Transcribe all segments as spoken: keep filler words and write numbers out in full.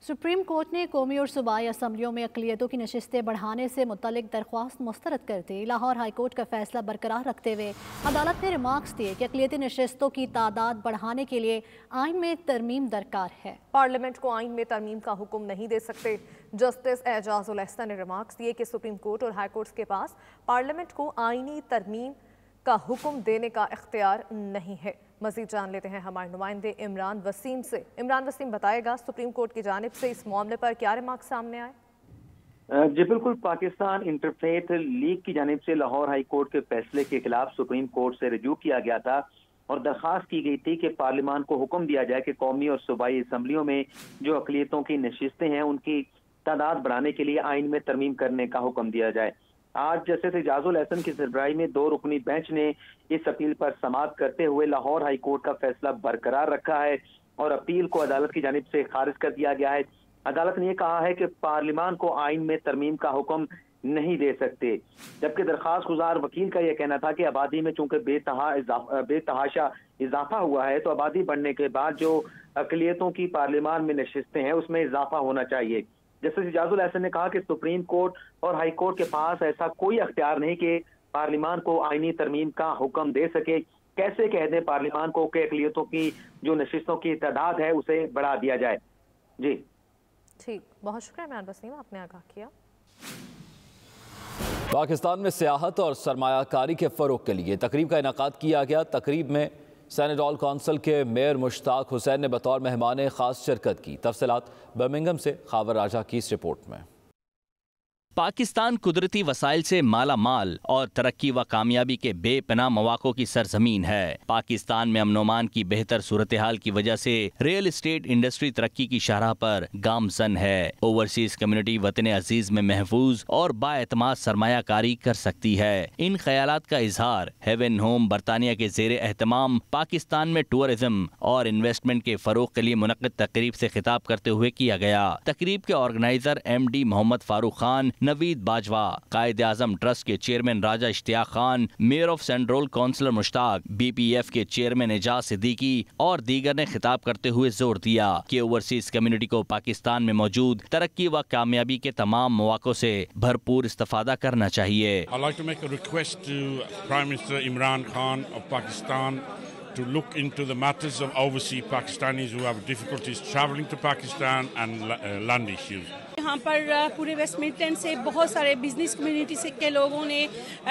Supreme court نے قومی اور صوبائی اسمبلیوں میں اقلیتوں کی نشستیں بڑھانے سے متعلق درخواست مسترد کر دی۔ لاہور ہائی کورٹ کا فیصلہ برقرار رکھتے ہوئے عدالت نے ریمارکس دیے کہ اقلیتی نشستوں کی تعداد بڑھانے کے لیے آئین میں ترمیم درکار ہے۔ پارلیمنٹ کو آئین میں ترمیم کا حکم نہیں دے سکتے۔ جسٹس اعجاز الاحسن نے ریمارکس دیے کہ سپریم کورٹ اور ہائی کورٹ کے پاس پارلیمنٹ کو آئینی ترمیم کا حکم دینے کا اختیار نہیں ہے۔ مزید جان لیتے ہیں ہمارے نمائندے عمران وسیم سے۔ عمران وسیم بتائے گا سپریم کورٹ کی جانب سے اس معاملے پر کیا ریمارکس سامنے آئے؟ جی بالکل، پاکستان انٹرفیتھ لیگ کی جانب سے لاہور ہائی کورٹ کے فیصلے کے خلاف سپریم کورٹ سے رجوع کیا گیا تھا اور درخواست کی گئی تھی کہ پارلیمان کو حکم دیا جائے کہ قومی اور صوبائی اسمبلیوں میں جو اقلیتوں کی نشستیں ہیں ان کی تعداد بڑھانے کے لیے آئین میں ترمیم کرنے کا حکم دیا جائے۔ آج جسٹس اعجاز الاحسن کی سربراہی میں دو رکنی بینچ نے اس اپیل پر سماعت کرتے ہوئے لاہور ہائی کورٹ کا فیصلہ برقرار رکھا ہے اور اپیل کو عدالت کی جانب سے خارج کر دیا گیا ہے۔ عدالت نے یہ کہا ہے کہ پارلیمان کو آئین میں ترمیم کا حکم نہیں دے سکتے، جبکہ درخواست گزار وکیل کا یہ کہنا تھا کہ آبادی میں چونکہ بے بے تحاشا اضافہ ہوا ہے تو آبادی بڑھنے کے بعد جو اقلیتوں کی پارلیمان میں نشستیں ہیں اس میں اضافہ ہونا چاہیے۔ جسٹس اعجاز الاحسن نے کہا کہ سپریم کورٹ اور ہائی کورٹ کے پاس ایسا کوئی اختیار نہیں کہ پارلیمان کو آئینی ترمیم کا حکم دے سکے۔ کیسے کہہ دیں پارلیمان کو کہ اقلیتوں کی جو نشستوں کی تعداد ہے اسے بڑھا دیا جائے۔ جی ٹھیک، بہت شکریہ عمران وسیم، آپ نے آگاہ کیا۔ پاکستان میں سیاحت اور سرمایہ کاری کے فروغ کے لیے تقریب کا انعقاد کیا گیا۔ تقریب میں سینیڈال کونسل کے میئر مشتاق حسین نے بطور مہمان خاص شرکت کی۔ تفصیلات برمنگھم سے خاور راجہ کی اس رپورٹ میں۔ پاکستان قدرتی وسائل سے مالا مال اور ترقی و کامیابی کے بے پناہ مواقع کی سرزمین ہے۔ پاکستان میں امن و امان کی بہتر صورتحال کی وجہ سے ریئل اسٹیٹ انڈسٹری ترقی کی شرح پر گامزن ہے۔ اوورسیز کمیونٹی وطن عزیز میں محفوظ اور بااعتماد سرمایہ کاری کر سکتی ہے۔ ان خیالات کا اظہار ہیون ہوم برطانیہ کے زیر اہتمام پاکستان میں ٹورزم اور انویسٹمنٹ کے فروغ کے لیے منعقد تقریب سے خطاب کرتے ہوئے کیا گیا۔ تقریب کے organiser M D Muhammad Farooq Khan, Naveed Bajwa, Quaid Azam trust کے chairman Raja Ishtiaq Khan, mayor of central councillor Mushtaq, B P F کے چیئرمین اعجاز صدیقی اور دیگر نے خطاب کرتے ہوئے زور دیا کہ اوورسیز کمیونٹی کو پاکستان میں موجود ترقی و کامیابی کے تمام مواقع سے بھرپور استفادہ کرنا چاہیے۔ I'd like to make a request to Prime Minister Imran Khan of Pakistan to look into the matters of overseas Pakistanis who have difficulties traveling to Pakistan and uh, land issues. یہاں پر پورے waste Midland سے بہت سارے business community سے کے لوگوں نے،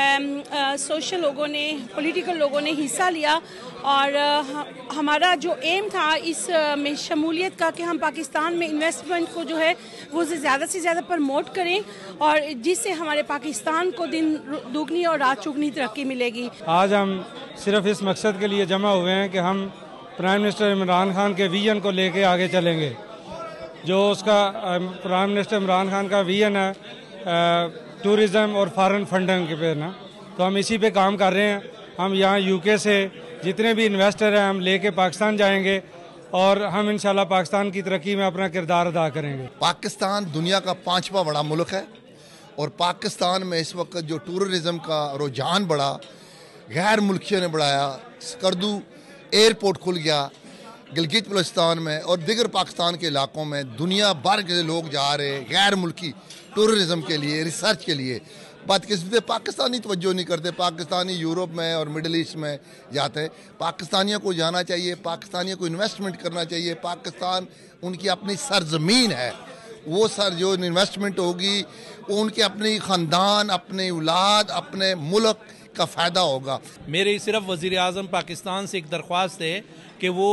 social لوگوں نے، پولیٹیکل لوگوں نے حصہ لیا اور ہمارا جو ایم تھا اس میں شمولیت کا کہ ہم پاکستان میں انویسٹمنٹ کو جو ہے وہ زیادہ سے زیادہ پروموٹ کریں اور جس سے ہمارے پاکستان کو دن دوگنی اور رات چوگنی ترقی ملے گی۔ آج ہم صرف اس مقصد کے لیے جمع ہوئے ہیں کہ ہم پرائم منسٹر عمران خان کے ویژن کو لے کے آگے چلیں گے۔ جو اس کا پرائم منسٹر عمران خان کا ویژن ہے ٹورزم اور فارن فنڈنگ کے پہ نا، تو ہم اسی پہ کام کر رہے ہیں۔ ہم یہاں یو کے سے جتنے بھی انویسٹر ہیں ہم لے کے پاکستان جائیں گے اور ہم انشاءاللہ پاکستان کی ترقی میں اپنا کردار ادا کریں گے۔ پاکستان دنیا کا پانچواں بڑا ملک ہے اور پاکستان میں اس وقت جو ٹورزم کا رجحان بڑھا، غیر ملکیوں نے بڑھایا، سکردو ایئرپورٹ کھل گیا گلگت بلتستان میں اور دیگر پاکستان کے علاقوں میں، دنیا بھر کے لوگ جا رہے غیر ملکی ٹورزم کے لیے، ریسرچ کے لیے۔ بدقسمتی پاکستانی توجہ نہیں کرتے، پاکستانی یورپ میں اور مڈل ایسٹ میں جاتے ہیں۔ پاکستانیوں کو جانا چاہیے، پاکستانیوں کو انویسٹمنٹ کرنا چاہیے۔ پاکستان ان کی اپنی سرزمین ہے، وہ سر جو انویسٹمنٹ ہوگی ان کے اپنی خاندان، اپنے اولاد، اپنے ملک کا فائدہ ہوگا۔ میری صرف وزیر اعظم پاکستان سے ایک درخواست ہے کہ وہ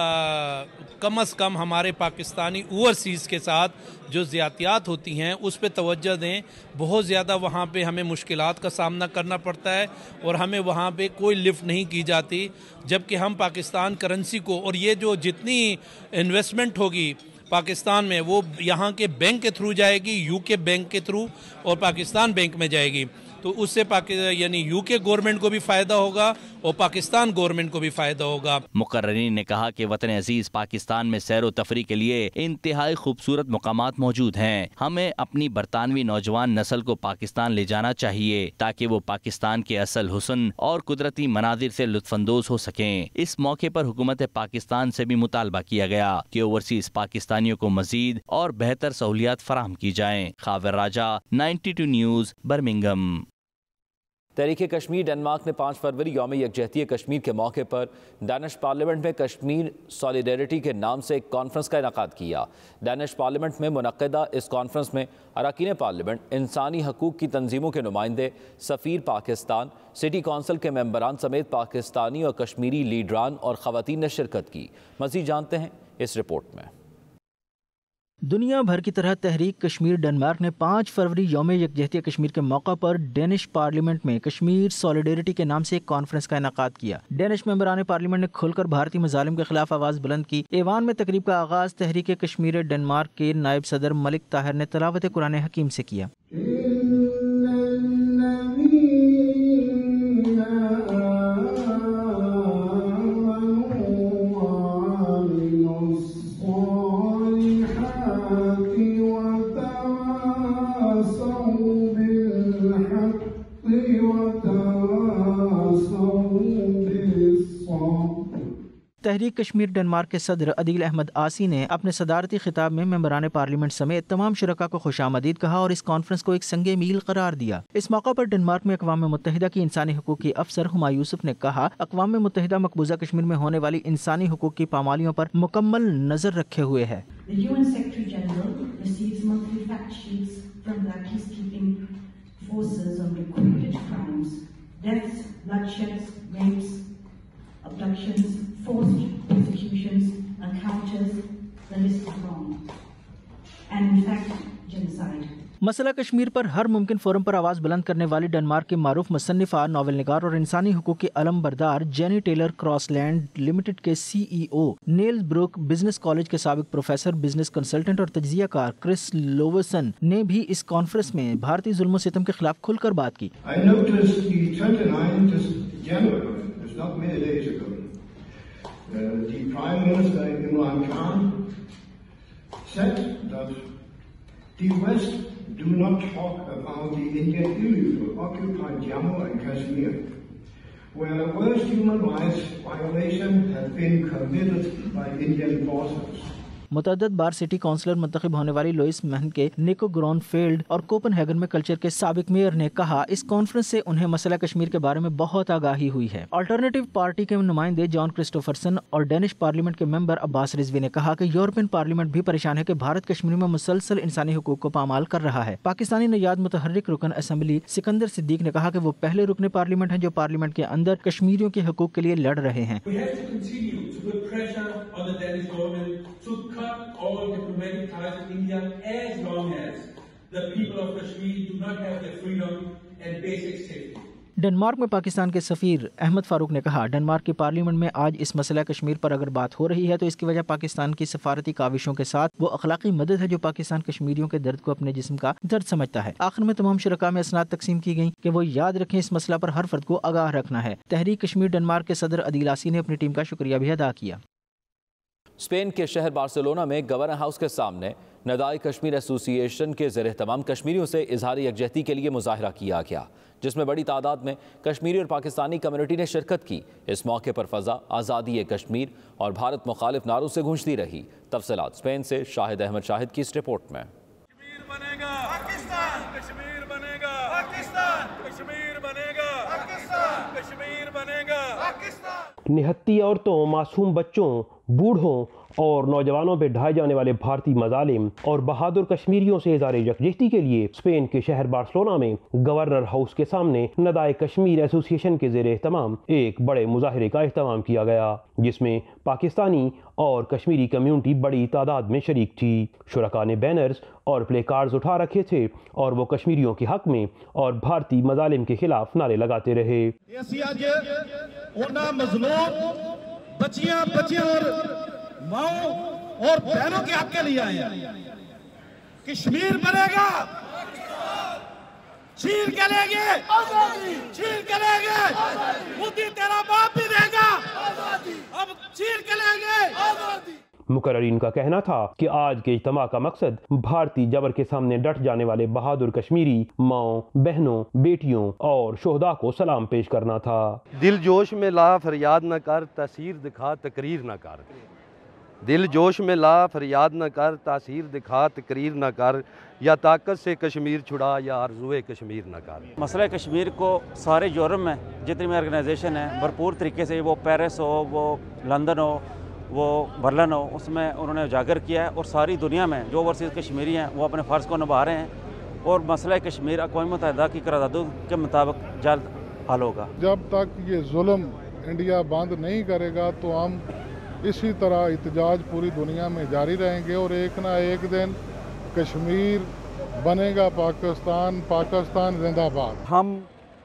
کم از کم ہمارے پاکستانی اوورسیز کے ساتھ جو زیادتیات ہوتی ہیں اس پہ توجہ دیں۔ بہت زیادہ وہاں پہ ہمیں مشکلات کا سامنا کرنا پڑتا ہے اور ہمیں وہاں پہ کوئی لفٹ نہیں کی جاتی، جبکہ ہم پاکستان کرنسی کو اور یہ جو جتنی انویسٹمنٹ ہوگی پاکستان میں وہ یہاں کے بینک کے تھرو جائے گی، یو کے بینک کے تھرو اور پاکستان بینک میں جائے گی۔ تو اس سے یعنی یو کے گورنمنٹ کو بھی فائدہ ہوگا اور پاکستان گورنمنٹ کو بھی فائدہ ہوگا۔ مقررین نے کہا کہ وطن عزیز پاکستان میں سیر و تفریح کے لیے انتہائی خوبصورت مقامات موجود ہیں۔ ہمیں اپنی برطانوی نوجوان نسل کو پاکستان لے جانا چاہیے تاکہ وہ پاکستان کے اصل حسن اور قدرتی مناظر سے لطف اندوز ہو سکیں۔ اس موقع پر حکومت پاکستان سے بھی مطالبہ کیا گیا کہ اوورسیز پاکستانیوں کو مزید اور بہتر سہولیات فراہم کی جائیں۔ Khawar Raja, ninety two news, Birmingham. Tehreek Kashmir Denmark نے پانچ فروری یوم یکجہتی کشمیر کے موقع پر ڈینش پارلیمنٹ میں کشمیر سالیڈیرٹی کے نام سے ایک کانفرنس کا انعقاد کیا۔ ڈینش پارلیمنٹ میں منعقدہ اس کانفرنس میں اراکین پارلیمنٹ، انسانی حقوق کی تنظیموں کے نمائندے، سفیر پاکستان، سٹی کونسل کے ممبران سمیت پاکستانی اور کشمیری لیڈران اور خواتین نے شرکت کی۔ مزید جانتے ہیں اس رپورٹ میں۔ دنیا بھر کی طرح تحریک کشمیر ڈنمارک نے پانچ فروری یوم یکجہتی کشمیر کے موقع پر ڈینش پارلیمنٹ میں کشمیر سالیڈیرٹی کے نام سے ایک کانفرنس کا انعقاد کیا۔ ڈینش ممبران پارلیمنٹ نے کھل کر بھارتی مظالم کے خلاف آواز بلند کی۔ ایوان میں تقریب کا آغاز تحریک کشمیر ڈنمارک کے نائب صدر ملک طاہر نے تلاوت قرآن حکیم سے کیا۔ تحریک کشمیر ڈنمارک کے صدر عدیل احمد آسی نے اپنے صدارتی خطاب میں ممبران پارلیمنٹ سمیت تمام شرکاء کو خوش آمدید کہا اور اس کانفرنس کو ایک سنگ میل قرار دیا۔ اس موقع پر ڈنمارک میں اقوام متحدہ کی انسانی حقوق کی افسر ہما یوسف نے کہا، اقوام متحدہ مقبوضہ کشمیر میں ہونے والی انسانی حقوق کی پامالیوں پر مکمل نظر رکھے ہوئے ہے۔ abductions, forced persecutions, encounters, the list is long. And in fact, genocide. مسئلہ کشمیر پر ہر ممکن فورم پر آواز بلند کرنے والی ڈنمارک کے معروف مصنفہ، ناول نگار اور انسانی حقوق کی علم بردار Jenny Taylor Cross Land Limited کے C E O, Neil Brook business college کے سابق پروفیسر، بزنس کنسلٹنٹ اور تجزیہ کار کرس لووسن نے بھی اس کانفرنس میں بھارتی ظلم و ستم کے خلاف کھل کر بات کی۔ Not many days ago, uh, the Prime Minister Imran Khan said that the West do not talk about the Indian illegal who occupied Jammu and Kashmir, where the worst human rights violation has been committed by Indian forces. متعدد بار city counsellor منتخب ہونے والی Louise مہن کے Nico Grunfeld اور Copenhagen میں culture کے سابق میئر نے کہا، اس کانفرنس سے انہیں مسئلہ کشمیر کے بارے میں بہت آگاہی ہوئی ہے۔ آلٹرنیٹو پارٹی کے نمائندے جان کرسٹوفرسن اور ڈینش پارلیمنٹ کے ممبر عباس رضوی نے کہا کہ یورپین پارلیمنٹ بھی پریشان ہے کہ بھارت کشمیر میں مسلسل انسانی حقوق کو پامال کر رہا ہے۔ پاکستانی نژاد متحرک رکن اسمبلی سکندر صدیق نے کہا کہ وہ پہلے رکن پارلیمنٹ ہیں جو پارلیمنٹ کے اندر کشمیریوں کے حقوق کے لیے لڑ رہے ہیں۔ all diplomatic ties in India as long as the people of Kashmir do not have their freedom and basic safety. Denmark میں پاکستان کے سفیر احمد فاروق نے کہا، ڈنمارک کی پارلیمنٹ میں آج اس مسئلہ کشمیر پر اگر بات ہو رہی ہے تو اس کی وجہ پاکستان کی سفارتی کاوشوں کے ساتھ وہ اخلاقی مدد ہے جو پاکستان کشمیریوں کے درد کو اپنے جسم کا درد سمجھتا ہے۔ آخر میں تمام شرکاء میں اسناد تقسیم کی گئیں کہ وہ یاد رکھیں اس مسئلہ پر ہر فرد کو آگاہ رکھنا ہے۔ تحریک کشمیر ڈنمارک کے صدر عدیل آسی نے اپنی ٹیم کا شکریہ بھی ادا کیا۔ اسپین کے شہر بارسلونا میں گورنر ہاؤس کے سامنے ندائے کشمیر ایسوسی ایشن کے زیر اہتمام کشمیریوں سے اظہار یکجہتی کے لیے مظاہرہ کیا گیا، جس میں بڑی تعداد میں کشمیری اور پاکستانی کمیونٹی نے شرکت کی۔ اس موقع پر فضا آزادی کشمیر اور بھارت مخالف نعروں سے گونجتی رہی۔ تفصیلات اسپین سے شاہد احمد شاہد کی اس رپورٹ میں۔ نہتی عورتوں، معصوم بچوں، بوڑھوں اور نوجوانوں پہ ڈھائے جانے والے بھارتی مظالم اور بہادر کشمیریوں سے اظہار یکجہتی کے لیے اسپین کے شہر بارسلونا میں گورنر ہاؤس کے سامنے ندائے کشمیر ایسوسی ایشن کے زیر اہتمام ایک بڑے مظاہرے کا اہتمام کیا گیا، جس میں پاکستانی اور کشمیری کمیونٹی بڑی تعداد میں شریک تھی۔ شرکاء نے بینرز اور پلے کارڈز اٹھا رکھے تھے اور وہ کشمیریوں کے حق میں اور بھارتی مظالم کے خلاف نعرے لگاتے رہے۔ بچیاں بچیاں اور ماؤں اور بہنوں کے حق کے لیے آئے ہیں۔ کشمیر بنے گا، छीन के लेंगे छीन के लेंगे मोदी तेरा बाप भी देगा अब छीन के लेंगे। मुकर्रिरीन का कहना था कि आज के इज्तिमा का मकसद भारतीय जबर के सामने डट जाने वाले बहादुर कश्मीरी माओं, बहनों, बेटियों और शोहदा को सलाम पेश करना था। दिल जोश में ला फरियाद न कर, तासीर दिखा तकरीर न कर। दिल जोश में ला फरियाद न कर, तासीर दिखा तकरीर न कर। या ताकत से कश्मीर छुड़ा या आरज़ुए कश्मीर न कर। मसला कश्मीर को सारे यूरोप में जितनी भी ऑर्गेनाइजेशन है भरपूर तरीके से, वो पेरिस हो, वो लंदन हो, वो बर्लिन हो, उसमें उन्होंने उजागर किया है और सारी दुनिया में जो ओवरसीज़ कश्मीरी हैं वो अपने फ़र्ज़ को निभा रहे हैं और मसला कश्मीर अक़वाम मुत्तहिदा की करारदादों के मुताबिक जल्द हल होगा। जब तक ये जुल्म इंडिया बंद नहीं करेगा तो हम इसी तरह इतजाज पूरी दुनिया में जारी रहेंगे और एक ना एक दिन कश्मीर बनेगा पाकिस्तान, पाकिस्तान जिंदाबाद। हम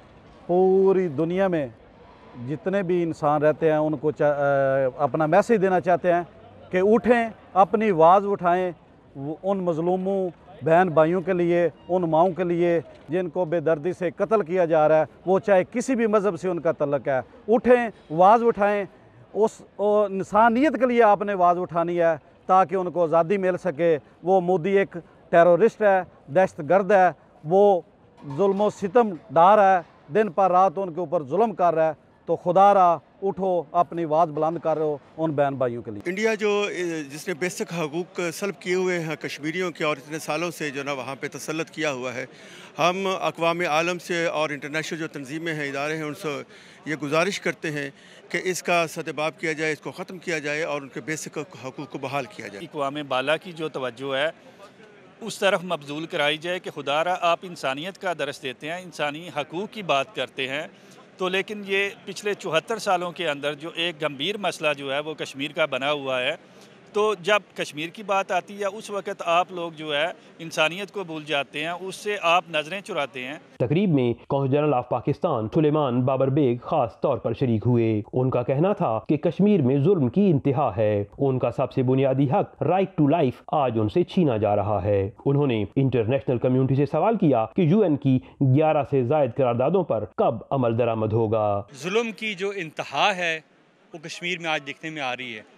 पूरी दुनिया में जितने भी इंसान रहते हैं उनको अपना मैसेज देना चाहते हैं कि उठें, अपनी आवाज़ उठाएं उन मज़लूमों बहन भाइयों के लिए, उन माओं के लिए जिनको बेदर्दी से कत्ल किया जा रहा है, वो चाहे किसी भी मज़हब से उनका तल्लुक़ है। उठें, आवाज़ उठाएं, उस इंसानियत के लिए आपने आवाज़ उठानी है ताकि उनको आज़ादी मिल सके। वो मोदी एक टेररिस्ट है, दहशतगर्द है, वो जुल्म सितम डार है, दिन पर रात उनके ऊपर जुल्म कर रहा है। तो खुदारा उठो, अपनी आवाज़ बुलंद कर रहे हो उन बहन भाइयों के लिए। इंडिया जो जिसने बेसिक हकूक़ सल्ब किए हुए हैं कश्मीरियों के और इतने सालों से जो ना वहाँ पे तसल्लुत किया हुआ है, हम अक़वाम आलम से और इंटरनेशनल जो तंजीमें हैं, इदारे हैं, उनसे ये गुजारिश करते हैं कि इसका सद्भाव किया जाए, इसको ख़त्म किया जाए और उनके बेसिक हकूक़ को बहाल किया जाए। अक़वाम बाला की जो तवज्जो है उस तरफ मबजूल कराई जाए कि खुदारा आप इंसानियत का दरस देते हैं, इंसानी हकूक़ की बात करते हैं, तो लेकिन ये पिछले चौहत्तर सालों के अंदर जो एक गंभीर मसला जो है वो कश्मीर का बना हुआ है, तो जब कश्मीर की बात आती है उस वक़्त आप लोग जो है इंसानियत को भूल जाते हैं, उससे आप नज़रें चुराते हैं। तकरीब में consul general of Pakistan Suleman Babar Baig खास तौर पर शरीक हुए। उनका कहना था कि कश्मीर में जुल्म की इंतहा है, उनका सबसे बुनियादी हक राइट टू लाइफ आज उनसे छीना जा रहा है। उन्होंने इंटरनेशनल कम्युनिटी से सवाल किया कि यूएन की ग्यारह से जायद करारदादों पर कब अमल दरामद होगा। जुल्म की जो इंतहा है वो कश्मीर में आज देखने में आ रही है।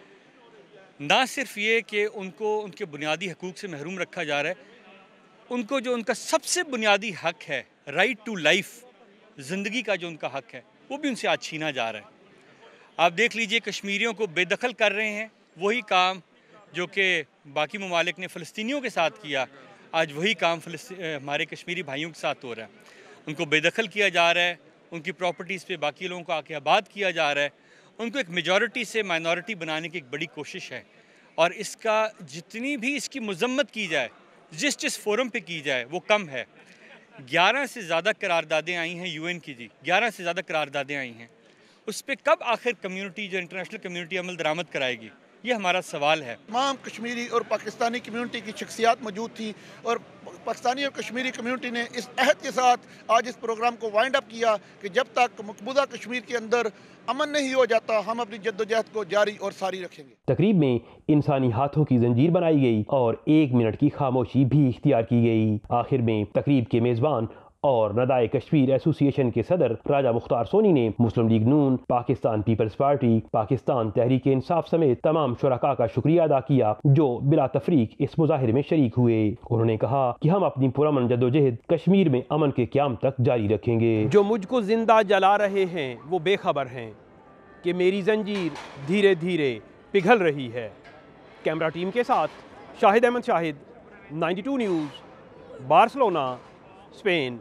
ना सिर्फ ये कि उनको उनके बुनियादी हकूक़ से महरूम रखा जा रहा है, उनको जो उनका सबसे बुनियादी हक है राइट टू लाइफ, ज़िंदगी का जो उनका हक है, वो भी उनसे आज छीना जा रहा है। आप देख लीजिए कश्मीरियों को बेदखल कर रहे हैं, वही काम जो कि बाकी ममालिक ने फ़लस्तीनियों के साथ किया, आज वही काम हमारे कश्मीरी भाइयों के साथ हो रहा है। उनको बेदखल किया जा रहा है, उनकी प्रॉपर्टीज़ पे बाकी लोगों को आके आबाद किया जा रहा है, उनको एक मेजॉरिटी से माइनॉरिटी बनाने की एक बड़ी कोशिश है और इसका जितनी भी इसकी मजम्मत की जाए, जिस जिस फोरम पे की जाए वो कम है। ग्यारह से ज़्यादा करारदादें आई हैं यूएन की जी, ग्यारह से ज़्यादा करारदादें आई हैं, उस पर कब आखिर कम्युनिटी जो इंटरनेशनल कम्युनिटी अमल दरामद कराएगी, ये हमारा सवाल है। तमाम कश्मीरी और पाकिस्तानी कम्युनिटी की शख्सियात मौजूद थी और पाकिस्तानी और कश्मीरी कम्युनिटी ने इस अहद के साथ आज इस प्रोग्राम को वाइंड अप किया कि जब तक मकबूजा कश्मीर के अंदर अमन नहीं हो जाता हम अपनी जद्दोजहद को जारी और सारी रखेंगे। तकरीब में इंसानी हाथों की जंजीर बनाई गई और एक मिनट की खामोशी भी इख्तियार की गई। आखिर में तकरीब के मेज़बान और नदाए कश्मीर एसोसिएशन के सदर राजा मुख्तार सोनी ने Muslim League Noon, Pakistan peoples party, Pakistan Tehreek Insaf समेत तमाम शुरका का शुक्रिया अदा किया जो बिला तफरीक इस मुजाहिरे में शरीक हुए। उन्होंने कहा कि हम अपनी पुरअमन जद्दोजहद कश्मीर में अमन के क़याम तक जारी रखेंगे। जो मुझको जिंदा जला रहे हैं वो बेखबर हैं कि मेरी जंजीर धीरे धीरे पिघल रही है। कैमरा टीम के साथ Shahid Ahmed Shahid, ninety two news, Barcelona, Spain.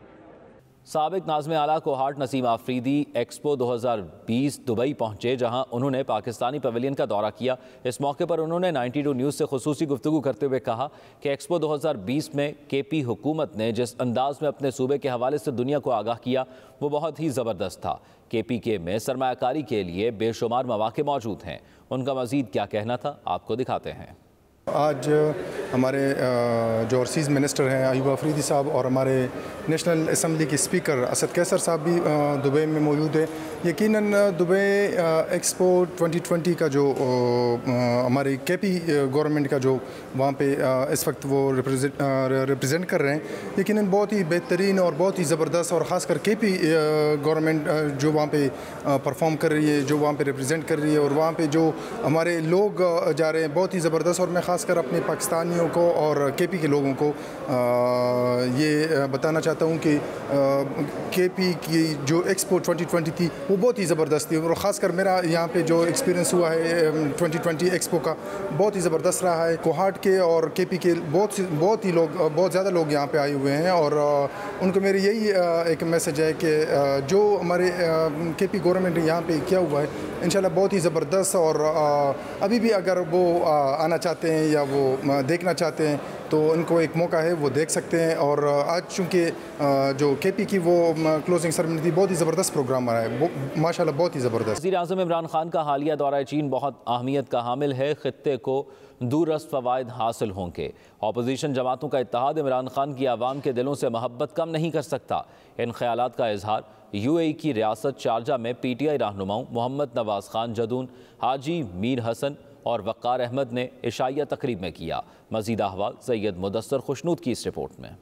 साबिक नाज़िम आला कोहाट नसीम आफरीदी एक्सपो दो हज़ार बीस दुबई पहुँचे, जहाँ उन्होंने पाकिस्तानी पवेलियन का दौरा किया। इस मौके पर उन्होंने नाइन्टी टू न्यूज़ से खुसूसी गुफ्तगू करते हुए कहा कि एक्सपो दो हज़ार बीस में के पी हुकूमत ने जिस अंदाज में अपने सूबे के हवाले से दुनिया को आगाह किया वो बहुत ही ज़बरदस्त था। के पी के में सरमायाकारी के लिए बेशुमार मौके मौजूद हैं। उनका मज़ीद क्या कहना था आपको दिखाते हैं। आज ہمارے جو اوورسیز منسٹر ہیں ایوب افریدی صاحب اور ہمارے نیشنل اسمبلی کے اسپیکر اسد کیسر صاحب بھی دبئی میں موجود ہیں. یقیناً دبئی ایکسپو ٹوئنٹی ٹوئنٹی کا جو ہماری کے پی گورنمنٹ کا جو وہاں پہ اس وقت وہ ریپرزینٹ کر رہے ہیں, یقیناً بہت ہی بہترین اور بہت ہی زبردست, اور خاص کر کے پی گورنمنٹ جو وہاں پہ پرفارم کر رہی ہے, جو وہاں پہ ریپرزینٹ کر رہی ہے, اور وہاں پہ جو ہمارے لوگ جا رہے ہیں بہت ہی زبردست. اور میں خاص کر اپنے پاکستانیوں کو اور کے پی کے لوگوں کو یہ بتانا چاہتا ہوں کہ کے پی کی جو ایکسپو ٹوئنٹی ٹوئنٹی تھی وہ بہت ہی زبردست تھی, اور خاص کر میرا یہاں پہ جو ایکسپیرینس ہوا ہے ٹوئنٹی ٹوئنٹی ایکسپو کا بہت ہی زبردست رہا ہے. کوہاٹ کے اور کے پی کے بہت بہت ہی لوگ بہت زیادہ لوگ یہاں پہ آئے ہوئے ہیں, اور ان کو میری یہی ایک میسج ہے کہ جو ہمارے کے پی گورنمنٹ نے یہاں پہ کیا ہوا ہے انشاءاللہ بہت ہی زبردست, اور ابھی بھی اگر وہ آنا چاہتے ہیں یا وہ دیکھنا چاہتے ہیں تو ان کو ایک موقع ہے, وہ دیکھ سکتے ہیں. اور آج چونکہ جو کے پی کی وہ کلوزنگ سرمنی تھی بہت ہی زبردست پروگرام رہا ہے, ماشاءاللہ بہت ہی زبردست. وزیر اعظم عمران خان کا حالیہ دورہ چین بہت اہمیت کا حامل ہے, خطے کو دورست فوائد حاصل ہوں گے. اپوزیشن جماعتوں کا اتحاد عمران خان کی عوام کے دلوں سے محبت کم نہیں کر سکتا. ان خیالات کا اظہار یو اے ای کی ریاست شارجہ میں پی ٹی آئی رہنماؤں محمد نواز خان جدون, حاجی میر حسن اور وقار احمد نے عشائیہ تقریب میں کیا. مزید احوال سید مدثر خوشنود کی اس رپورٹ میں.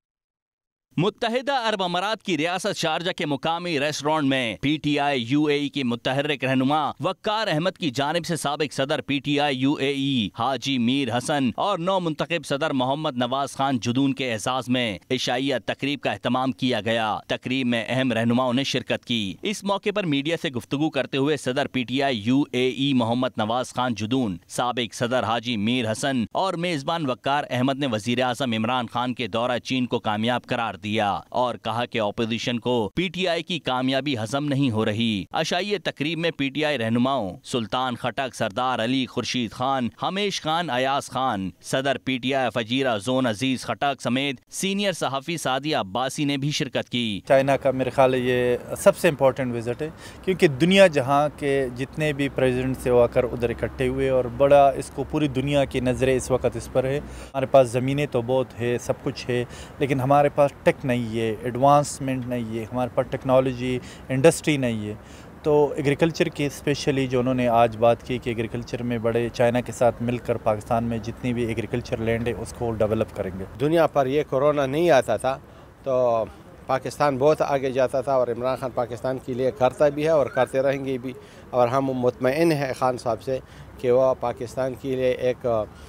متحدہ عرب امارات کی ریاست شارجہ کے مقامی ریسٹورانٹ میں پی ٹی آئی یو اے ای کی متحرک رہنما وقار احمد کی جانب سے سابق صدر P T I U A ای حاجی میر حسن اور نو منتخب صدر محمد نواز خان جدون کے اعزاز میں عشائیہ تقریب کا اہتمام کیا گیا. تقریب میں اہم رہنماؤں نے شرکت کی. اس موقع پر میڈیا سے گفتگو کرتے ہوئے صدر P T I U A E Muhammad Nawaz Khan Jadoon, سابق صدر حاجی میر حسن اور میزبان وقار احمد نے وزیر اعظم عمران خان کے دورہ چین کو کامیاب قرار دیا دیا اور کہا کہ اپوزیشن کو پی ٹی آئی کی کامیابی ہضم نہیں ہو رہی. عشائیہ تقریب میں پی ٹی آئی رہنماؤں سلطان خٹک, سردار علی خورشید خان, ہمیش خان ایاز خان, صدر P T I Fujairah zone Aziz Khattak سمیت سینئر صحافی سعدیہ عباسی نے بھی شرکت کی. چائنا کا میرے خیال ہے یہ سب سے امپورٹنٹ وزٹ ہے کیونکہ دنیا جہاں کے جتنے بھی پریزیڈنٹ سے ہو کر ادھر اکٹھے ہوئے اور بڑا اس کو پوری دنیا کی نظریں اس وقت اس پر ہے. ہمارے پاس زمینیں تو بہت ہے, سب کچھ ہے, لیکن ہمارے پاس ٹیک نہیں ہے, ایڈوانسمنٹ نہیں ہے, ہمارے پاس ٹیکنالوجی انڈسٹری نہیں ہے. تو ایگریکلچر کی اسپیشلی جو انہوں نے آج بات کی کہ ایگریکلچر میں بڑے چائنا کے ساتھ مل کر پاکستان میں جتنی بھی ایگریکلچر لینڈ ہے اس کو ڈیولپ کریں گے. دنیا پر یہ کورونا نہیں آتا تھا تو پاکستان بہت آگے جاتا تھا, اور عمران خان پاکستان کے لیے کرتا بھی ہے اور کرتے رہیں گے بھی, اور ہم مطمئن ہیں خان صاحب سے کہ وہ پاکستان کے لیے ایک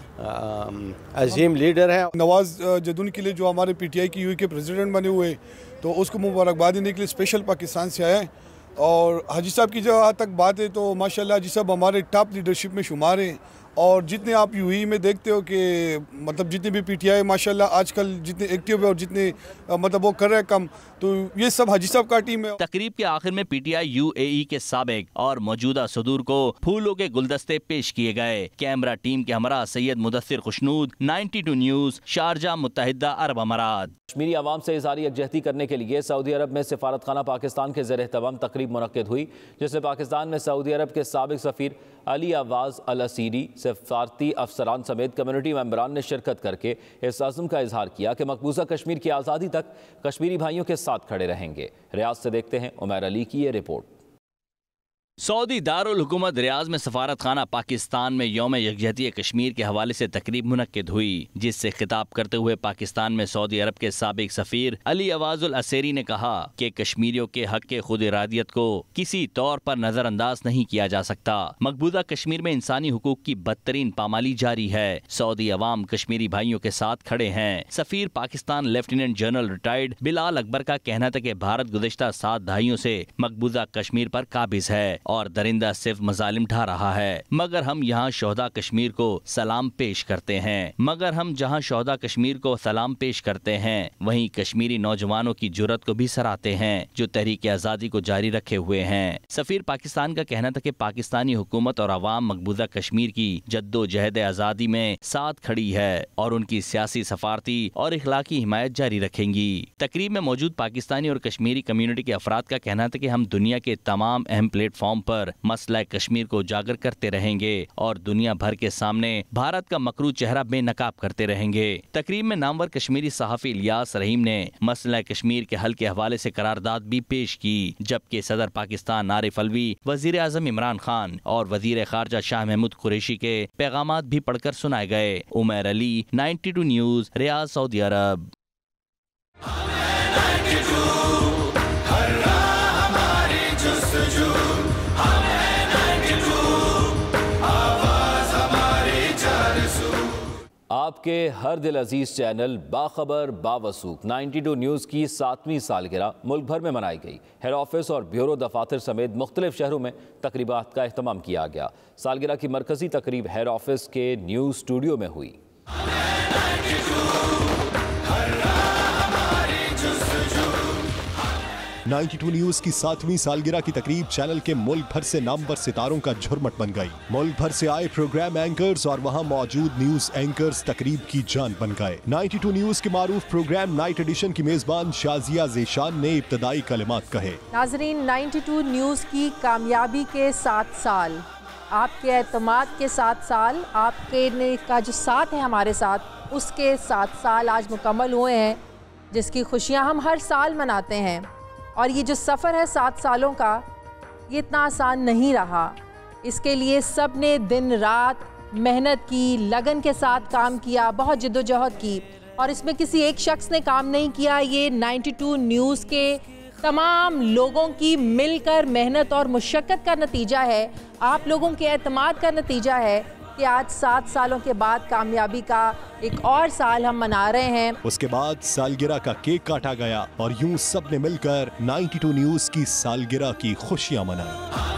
عظیم لیڈر ہے. نواز جدون کے لیے جو ہمارے پی ٹی آئی کی یو کے پریزیڈنٹ بنے ہوئے تو اس کو مبارکباد دینے کے لیے اسپیشل پاکستان سے آئے. اور حاجی صاحب کی جہاں تک بات ہے تو ماشاءاللہ حاجی صاحب ہمارے ٹاپ لیڈرشپ میں شمار ہیں, اور جتنے آپ یو ای میں دیکھتے ہو کہ مطلب جتنے بھی پی ٹی آئی ماشاءاللہ آج کل جتنے ایکٹیو ہے اور جتنے مطلب وہ کر رہے ہیں کم, تو یہ سب حاجی صاحب کا ٹیم ہے. تقریب کے آخر میں پی ٹی آئی یو اے ای کے سابق اور موجودہ صدور کو پھولوں کے گلدستے پیش کیے گئے. کیمرہ ٹیم کے ہمراہ Syed Mudassar Khushnood, ninety two news, Sharjah, متحدہ عرب امارات. کشمیری عوام سے اظہار یکجہتی کرنے کے لیے سعودی عرب میں سفارت خانہ پاکستان کے زیر اہتمام تقریب منعقد ہوئی, جس میں پاکستان میں سعودی عرب کے سابق سفیر علی عواز الاسیری, سفارتی افسران سمیت کمیونٹی ممبران نے شرکت کر کے اس عزم کا اظہار کیا کہ مقبوضہ کشمیر کی آزادی تک کشمیری بھائیوں کے ساتھ کھڑے رہیں گے. ریاض سے دیکھتے ہیں عمیر علی کی یہ رپورٹ. سعودی دارالحکومت ریاض میں سفارت خانہ پاکستان میں یوم یکجہتی کشمیر کے حوالے سے تقریب منعقد ہوئی, جس سے خطاب کرتے ہوئے پاکستان میں سعودی عرب کے سابق سفیر علی عواز الاسیری نے کہا کہ کشمیریوں کے حق کے خود ارادیت کو کسی طور پر نظر انداز نہیں کیا جا سکتا. مقبوضہ کشمیر میں انسانی حقوق کی بدترین پامالی جاری ہے. سعودی عوام کشمیری بھائیوں کے ساتھ کھڑے ہیں. سفیر Pakistan lieutenant general retired Bilal Akbar کا کہنا تھا کہ بھارت گزشتہ سات دہائیوں سے مقبوضہ کشمیر پر قابض ہے اور درندہ صرف مظالم ڈھا رہا ہے, مگر ہم یہاں شہداء کشمیر کو سلام پیش کرتے ہیں مگر ہم جہاں شہداء کشمیر کو سلام پیش کرتے ہیں وہیں کشمیری نوجوانوں کی جرت کو بھی سراہتے ہیں جو تحریک آزادی کو جاری رکھے ہوئے ہیں. سفیر پاکستان کا کہنا تھا کہ پاکستانی حکومت اور عوام مقبوضہ کشمیر کی جد و جہد آزادی میں ساتھ کھڑی ہے اور ان کی سیاسی, سفارتی اور اخلاقی حمایت جاری رکھیں گی. تقریب میں موجود پاکستانی اور کشمیری کمیونٹی کے افراد کا کہنا تھا کہ ہم دنیا کے تمام اہم پلیٹ فارم प्लेटफॉर्म पर मसला कश्मीर को उजागर करते रहेंगे और दुनिया भर के सामने भारत का मकरू चेहरा बेनकाब करते रहेंगे। तकरीब में नामवर कश्मीरी सहाफ़ी इलियास रहीम ने मसला कश्मीर के हल के हवाले से करारदाद भी पेश की, जबकि सदर पाकिस्तान आरिफ अलवी, वजीर आज़म इमरान खान और वजीर खारजा शाह महमूद कुरैशी के पैगामात भी पढ़कर सुनाए गए। Umar Ali, ninety two news, Riyadh, सऊदी अरब। आपके हर दिल अजीज चैनल बाखबर बावसूख नाइन्टी टू न्यूज़ की सातवीं सालगिरह मुल्क भर में मनाई गई। हेड ऑफिस और ब्यूरो दफातर समेत मुख्तलिफ शहरों में तकरीबात का एहतमाम किया गया। सालगिरह की मरकजी तकरीब हेड ऑफिस के न्यूज़ स्टूडियो में हुई। नाइन्टी टू न्यूज़ की सातवीं सालगिरह की तकरीब चैनल के मुल्क भर से नामवर सितारों का झुरमट बन गई। मुल्क भर से आए प्रोग्राम एंकर्स और वहां मौजूद न्यूज एंकर्स तकरीब की जान बन गए। नाइन्टी टू न्यूज़ के मारूफ प्रोग्राम नाइट एडिशन की मेजबान शाजिया जेशान ने इब्तदाई कलिमात कहे। नाजरीन, नाइन्टी टू न्यूज़ की कामयाबी के सात साल, आपके एतमाद के सात साल, आपके का जो साथ है हमारे साथ, उसके सात साल आज मुकम्मल हुए हैं, जिसकी खुशियाँ हम हर साल मनाते हैं। और ये जो सफ़र है सात सालों का, ये इतना आसान नहीं रहा। इसके लिए सब ने दिन रात मेहनत की, लगन के साथ काम किया, बहुत जिद्दोजहद की। और इसमें किसी एक शख्स ने काम नहीं किया, ये नाइन्टी टू न्यूज़ के तमाम लोगों की मिलकर मेहनत और मुशक्क़त का नतीजा है, आप लोगों के एतमाद का नतीजा है कि आज सात सालों के बाद कामयाबी का एक और साल हम मना रहे हैं। उसके बाद सालगिरह का केक काटा गया और यूं सब ने मिलकर नाइन्टी टू न्यूज़ की सालगिरह की खुशियां मनाई।